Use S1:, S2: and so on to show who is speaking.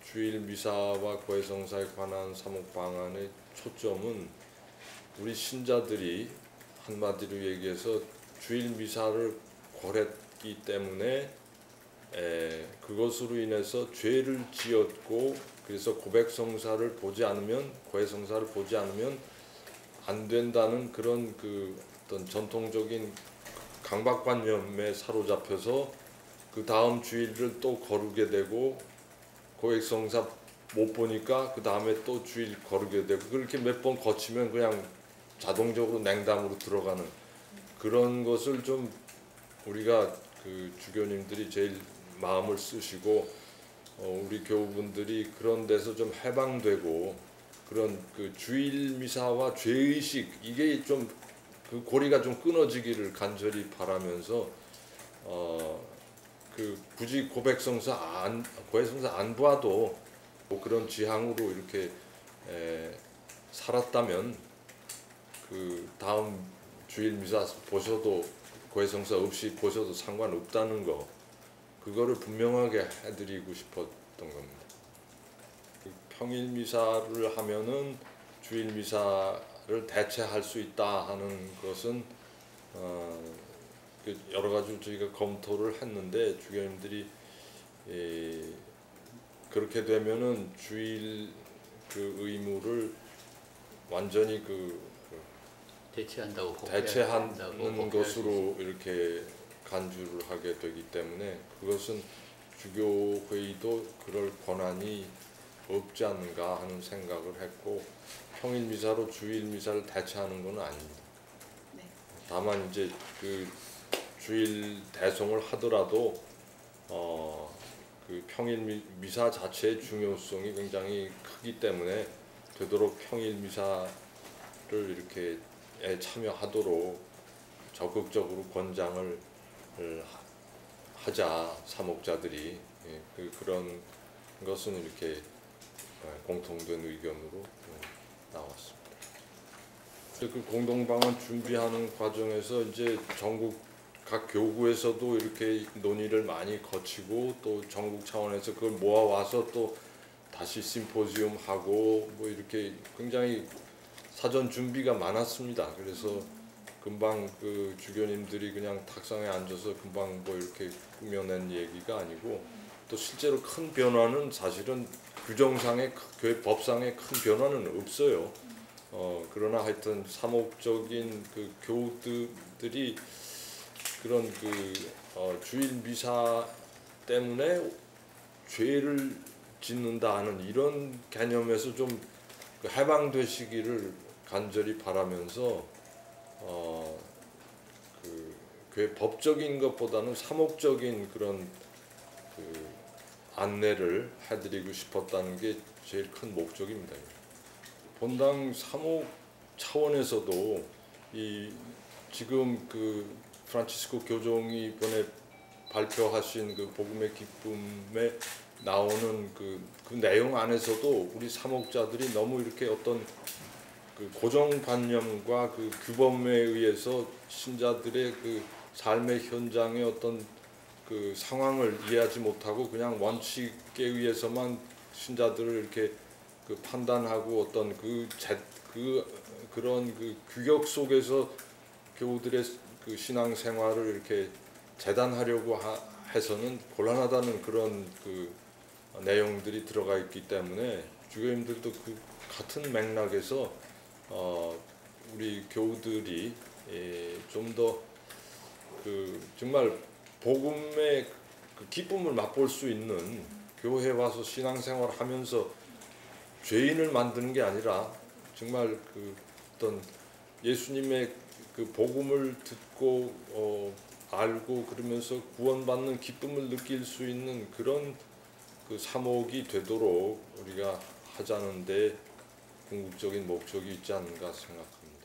S1: 주일 미사와 고해성사에 관한 사목 방안의 초점은 우리 신자들이 한마디로 얘기해서 주일 미사를 고랬기 때문에 그것으로 인해서 죄를 지었고, 그래서 고백성사를 보지 않으면, 고해성사를 보지 않으면 안 된다는 그런 어떤 전통적인 강박관념에 사로잡혀서 그 다음 주일을 또 거르게 되고, 고백성사 못 보니까 그 다음에 또 주일 거르게 되고, 그렇게 몇 번 거치면 그냥 자동적으로 냉담으로 들어가는 그런 것을 좀 우리가 주교님들이 제일 마음을 쓰시고, 우리 교우분들이 그런 데서 좀 해방되고, 그런 주일 미사와 죄의식, 이게 좀 고리가 좀 끊어지기를 간절히 바라면서, 굳이 고해성사 안 봐도 뭐 그런 지향으로 이렇게 살았다면 다음 주일 미사 보셔도, 고해성사 없이 보셔도 상관없다는 거, 그거를 분명하게 해드리고 싶었던 겁니다. 평일 미사를 하면은 주일 미사를 대체할 수 있다 하는 것은 여러 가지 저희가 검토를 했는데, 주교님들이 그렇게 되면은 주일 의무를 완전히 대체하는 것으로 이렇게 간주를 하게 되기 때문에, 그것은 주교회의도 그럴 권한이 없지 않는가 하는 생각을 했고, 평일 미사로 주일 미사를 대체하는 건 아닙니다.
S2: 네.
S1: 다만 이제 주일 대송을 하더라도 평일 미사 자체의 중요성이 굉장히 크기 때문에 되도록 평일 미사를 이렇게 참여하도록 적극적으로 권장을 하자, 사목자들이. 그런 것은 이렇게 공통된 의견으로 나왔습니다. 그 공동방안 준비하는 과정에서 이제 전국 각 교구에서도 이렇게 논의를 많이 거치고, 또 전국 차원에서 그걸 모아와서 또 다시 심포지움 하고, 뭐 이렇게 굉장히 사전 준비가 많았습니다. 그래서 금방 주교님들이 그냥 탁상에 앉아서 금방 뭐 이렇게 꾸며낸 얘기가 아니고, 또 실제로 큰 변화는 사실은 규정상의, 교회 법상의 큰 변화는 없어요. 그러나 하여튼 사목적인 교우들이 그런 주일 미사 때문에 죄를 짓는다 하는 이런 개념에서 좀 해방되시기를 간절히 바라면서, 교회 법적인 것보다는 사목적인 그런 안내를 해드리고 싶었다는 게 제일 큰 목적입니다. 본당 사목 차원에서도 지금 프란치스코 교종이 이번에 발표하신 복음의 기쁨에 나오는 그 내용 안에서도 우리 사목자들이 너무 이렇게 어떤 고정관념과 규범에 의해서 신자들의 삶의 현장의 어떤 상황을 이해하지 못하고, 그냥 원칙에 의해서만 신자들을 이렇게 판단하고, 어떤 그런 규격 속에서 교우들의 신앙생활을 이렇게 재단하려고 해서는 곤란하다는 그런 내용들이 들어가 있기 때문에, 주교님들도 같은 맥락에서 우리 교우들이 좀 더 정말 복음의 기쁨을 맛볼 수 있는, 교회에 와서 신앙생활을 하면서 죄인을 만드는 게 아니라 정말 어떤 예수님의 복음을 듣고 알고, 그러면서 구원받는 기쁨을 느낄 수 있는 그런 사목이 되도록 우리가 하자는데 궁극적인 목적이 있지 않는가 생각합니다.